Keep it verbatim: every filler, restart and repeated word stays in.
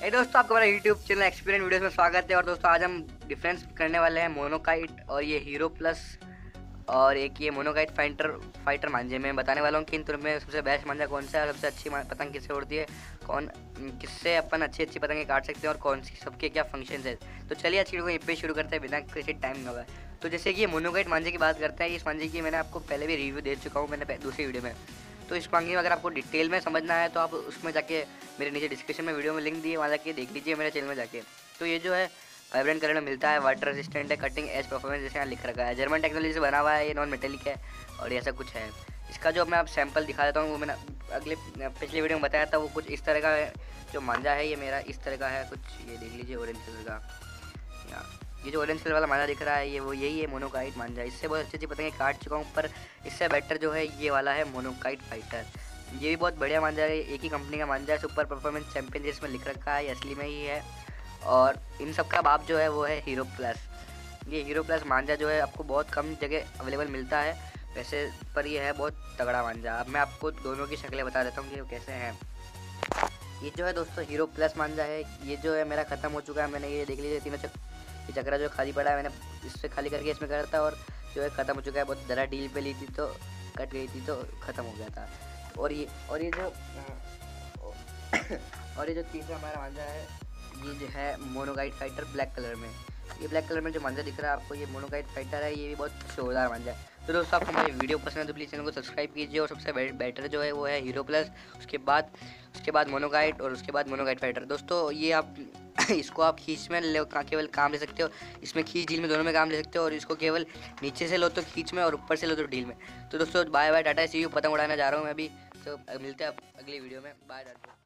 hey दोस्तों, आपका हमारा यूट्यूब चैनल एक्सपीरियंस वीडियोस में स्वागत है। और दोस्तों आज हम डिफरेंस करने वाले हैं मोनोकाइट और ये हीरो प्लस और एक ये मोनोकाइट फाइटर फाइटर मांझे में बताने वाला हूँ कि इन दोनों में सबसे बेस्ट मांझा कौन सा है, सबसे अच्छी पतंग किससे उड़ती है, कौन किससे अपन अच्छी अच्छी पतंगें काट सकते हैं और कौन सी सबके क्या फंक्शन है। तो चलिए आज की वीडियो को यहीं पे शुरू करते हैं बिना किसी टाइम न हुआ। तो जैसे कि ये मोनोकाइट मांझे की बात करते हैं, इस मांझे की मैंने आपको पहले भी रिव्यू दे चुका हूँ मैंने दूसरी वीडियो में। तो इस मांझे में अगर आपको डिटेल में समझना है तो आप उसमें जाके मेरे नीचे डिस्क्रिप्शन में वीडियो में लिंक दिए, वहाँ जाके देख लीजिए मेरे चैनल में जाके। तो ये जो है वाइब्रेंट कलर में मिलता है, वाटर रेजिस्टेंट है, कटिंग एज परफॉर्मेंस जैसे यहाँ लिख रखा है, जर्मन टेक्नोलॉजी से बना हुआ है, ये नॉन मेटेलिक है और ये ऐसा कुछ है। इसका जो मैं आप सैंपल दिखा देता हूँ, वो मैंने अगले पिछले वीडियो में बताया था, वो कुछ इस तरह का है। जो मांझा है ये मेरा इस तरह का है कुछ, ये देख लीजिए ऑरेंज कलर का। ये जो ऑरेंज कलर वाला मांझा दिख रहा है ये वो यही है मोनोकाइट मांझा। इससे बहुत अच्छी अच्छी पतंगें काट चुका हूँ, पर इससे बेटर जो है ये वाला है मोनोकाइट फाइटर। ये भी बहुत बढ़िया मांझा है, एक ही कंपनी का मांझा है, सुपर परफॉर्मेंस चैंपियन जिसमें लिख रखा है, असली में ही है। और इन सब का बाप जो है वो है हीरो प्लस। ये हीरो प्लस मांझा जो है आपको बहुत कम जगह अवेलेबल मिलता है वैसे, पर ये है बहुत तगड़ा मांझा। अब मैं आपको दोनों की शक्लें बता देता हूँ कि वो कैसे हैं। ये जो है दोस्तों हीरो प्लस मांझा है, ये जो है मेरा ख़त्म हो चुका है। मैंने ये देख लीजिए तीनों चक ये चक्रा जो खाली पड़ा है मैंने इससे खाली करके इसमें करा था और जो है ख़त्म हो चुका है। बहुत ज़रा डील पे ली थी तो कट गई थी तो ख़त्म हो गया था। और ये और ये जो और ये जो तीसरा हमारा मांझा है ये जो है मोनोकाइट फाइटर ब्लैक कलर में। ये ब्लैक कलर में जो मांझा दिख रहा है आपको ये मोनोकाइट फाइटर है, ये भी बहुत शोरदार मांझा है। तो दोस्तों आपको हमारी वीडियो पसंद है तो प्लीज़ चैनल को सब्सक्राइब कीजिए। और सबसे बेटर जो है वो है हीरो प्लस, उसके बाद उसके बाद मोनोकाइट और उसके बाद मोनोकाइट फाइटर। दोस्तों ये आप इसको आप खींच में ले केवल काम ले सकते हो, इसमें खींच डील में दोनों में काम ले सकते हो। और इसको केवल नीचे से लो तो खींच में और ऊपर से लो तो डील में। तो दोस्तों bye bye tata, see you. पतंग उड़ाने जा रहा हूँ मैं अभी, तो मिलते हैं अगली वीडियो में। बाय टाटा।